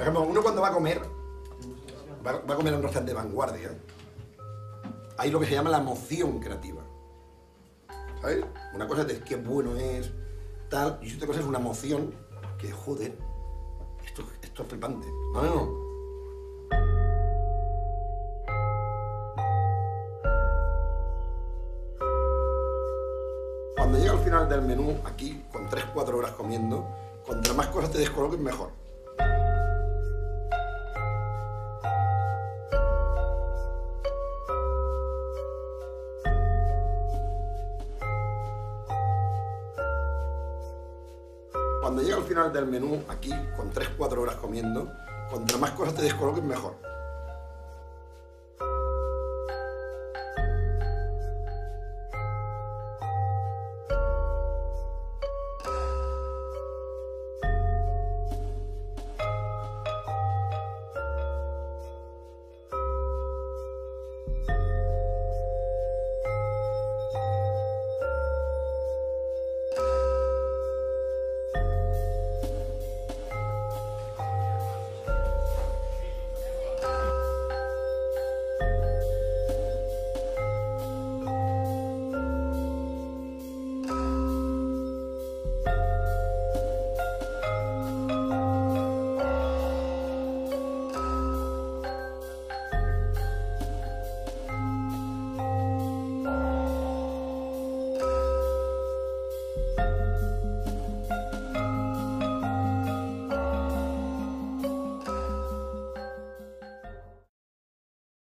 Por ejemplo, uno cuando va a comer, va a comer en un restaurante de vanguardia, hay lo que se llama la moción creativa. ¿Sabes? Una cosa es qué bueno es, tal, y otra cosa es una moción que, joder, esto es flipante. No. Cuando llega al final del menú, aquí, con 3-4 horas comiendo, contra más cosas te descoloques, mejor. Cuando llega al final del menú, aquí, con 3-4 horas comiendo, contra más cosas te descoloques, mejor.